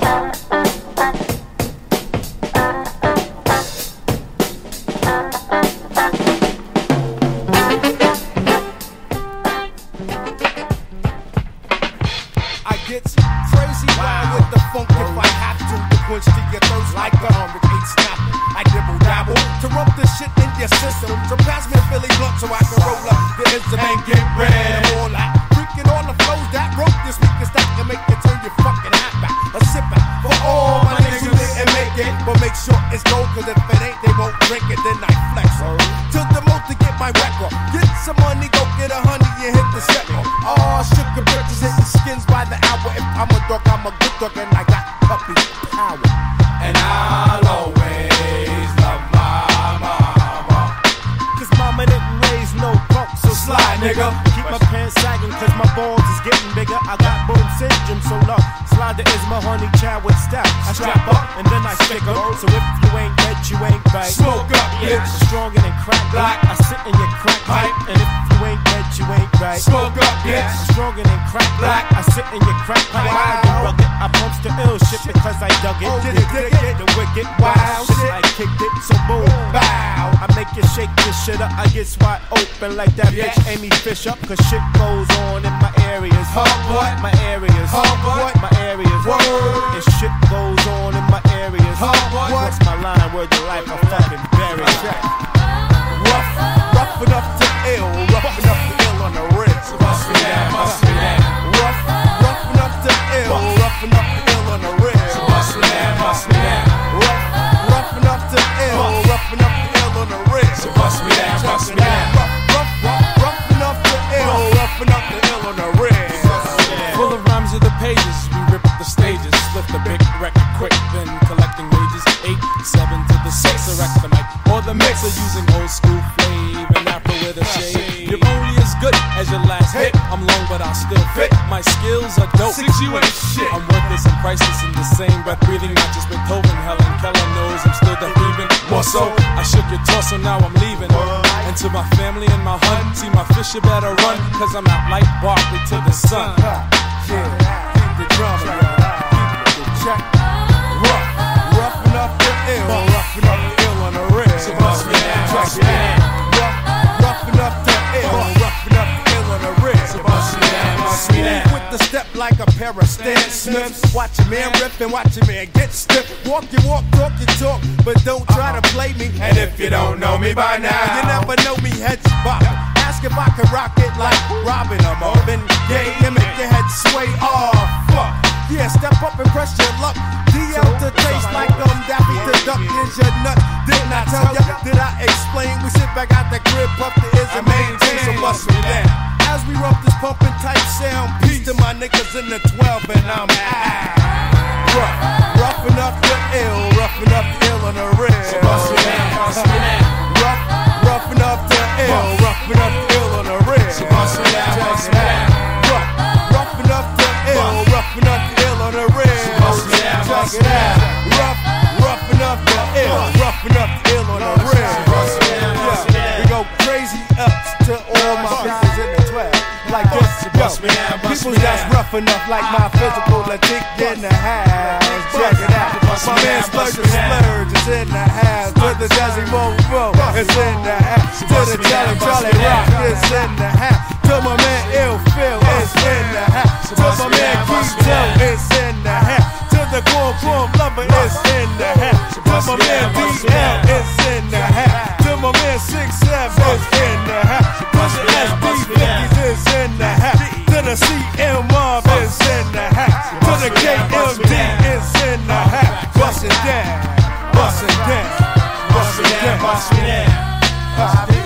Gets crazy wild with the funk if I have to. The quench to your thirst like a hurricane snapping. I dibble dabble to rub the shit in your system. So pass me a Philly blunt so I can roll up the ism and get red. I'm all out, freaking all the flows that broke this week is that can make you turn your fucking hat back. A sip back for all my niggas who didn't make it. But make sure it's gold, cause if it ain't, they won't drink it. Then I flex to the most to get my record. Get some money, go get a honey and hit the set. Oh, sugar bitches hitting skins by the hour. If I'm a dog, I'm a good dog, and I got puppy power. And I'll always love my mama, cause mama didn't raise no punk, so slide, nigga. Keep my pants sagging, cause my balls is getting bigger. I got boom syndrome, so low. Slider is my honey child with style. I strap up, and then I stick up. So if you ain't dead, you ain't right. Smoke up, bitch. Stronger than crack black. I sit in your crack pipe, and if you ain't dead, you ain't right. Smoke up, bitch. Stronger than crack black. I sit in your crack pipe. I pumps the ill shit because I dug it. Did it, the wicked wild shit. I kicked it, so boom, bow. I make you shake this shit up. I get wide open like that bitch Amy Fisher. Cause shit goes on in my areas. What? My areas. What? My areas. Word. And shit goes on in my areas. What? What's my line? Word to life, I fucking bury it. Rough enough to ill. Rough enough to ill on the wrist. Bust me down, bust me down. Rough enough to ill. Rough enough to ill on the wrist. Bust me down, bust me down. Rough enough to ill. Rough enough to ill on the wrist. Bust me down, bust me down. Rough enough to ill. Rough enough to ill on the wrist. Full of rhymes of the pages, we rip the stages. Lift the big record quick, then collecting wages. 8, 7 to the 6, erect the mic or the mixer using old school flavor and afro with a shade. You're only as good as your last hit. I'm long, but I'll still fit. My skills are dope. 6, you ain't shit. I'm worthless and priceless in the same breath, breathing not just Beethoven. Helen Keller knows I'm still the breathing. More so, I shook your torso, now I'm leaving. And to my family and my hunt, see my fish, you better run, cause I'm out like Barkley to the sun. Yeah, keep the drama, keep the check. Rough enough to ill, rough enough to ill on the wrist. So bust me down, bust me down. Rough enough to ill, rough enough to ill on the wrist. So bust me down, bust me down. With the step like a pair of Stan Smiths. Watch a man rip and watch a man get stiff. Walk your walk, talk your talk, but don't try to play me. And if you don't know me by now, you never know me head spot. Ask if I can rock it like Robin or Marvin Gaye and make your head sway. Oh, fuck. Yeah, step up and press your luck. DL to taste like Daffy to duck is your nut. Didn't I tell ya? Did I explain? We sit back at the crib, puff the is and maintain, so bust me down. As we rough this pumping tight sound, peace to my niggas in the 12 and I'm rough enough to ill, rough enough to ill on the wrist. so bust me down, bust me down. Rough enough to ill, rough enough to ill on the wrist. So bust me down, bust me down. Rough enough to ill, rough enough to ill on the wrist. So bust me down, bust me down. Rough enough to ill, rough enough to ill on the wrist. Bust me down, bust me down. We go crazy ups to all my peoples in the 12. Like this, Bust me down, bust people me that's down. rough enough like my physical, a dick in the house. Check it out. My man Splurge is in the house. To the Desi Momo is in the house. To the Charlie Rock is in the house. To my man Ill Phil is in the house. To my man Keto is in the house. To the Corn Lover is in the house. To my man DL is in the house. To my man 6 7 is in the house. To the SD50s is in the house. To the CM Mob is in the house. To the KMD is in the house. Bust it down, bust it down, bust it down, bust it down.